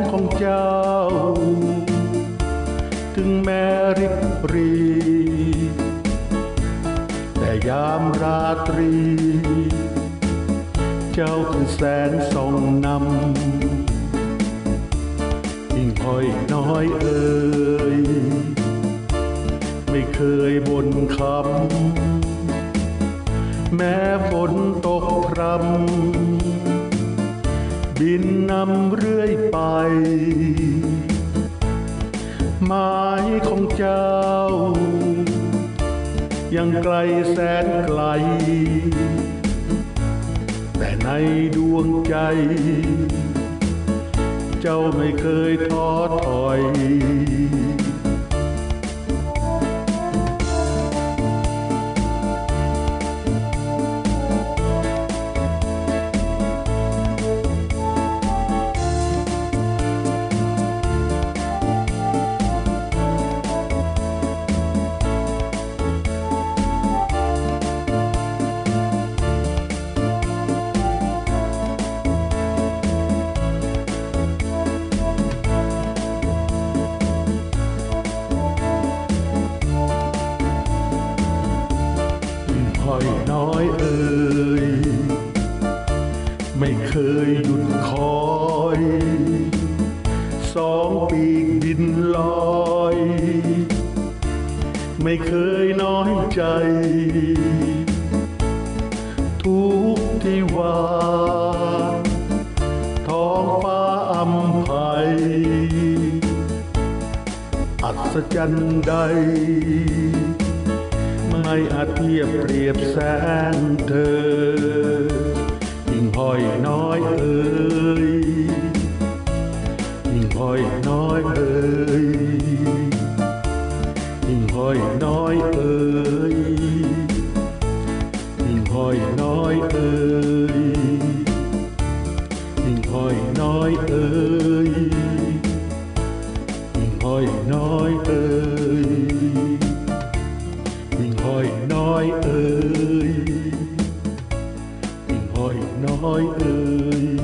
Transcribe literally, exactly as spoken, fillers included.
ของเจ้าถึงแม้ริบรีแต่ยามราตรีเจ้าคือแสงส่องนำยิ่งห้อยน้อยเอ่ยไม่เคยบ่นคำแม้ฝนตกพรำบินนำเรื่อยไปหมายของเจ้ายังไกลแสนไกลแต่ในดวงใจเจ้าไม่เคยท้อถอยห้อยน้อยเอ่ยไม่เคยหยุดคอยสองปีกบินลอยไม่เคยน้อยใจทุกที่ว่าท้องฟ้าอำไพอัศจรรย์ใดไม่อาจเทียบเปรียบแสนเธอยิ่งห้อยน้อยเอ่ยยิ่งห้อยน้อยเอ่ยยิ่งห้อยน้อยเอ่ยยิ่งห้อยน้อยเอ่ยยิ่งห้อยน้อยเอ่ยยิ่งห้อยน้อยเอ่ยยิ่งห้อยน้อยเอ่ยยิ่งห้อยน้อยเอ่ย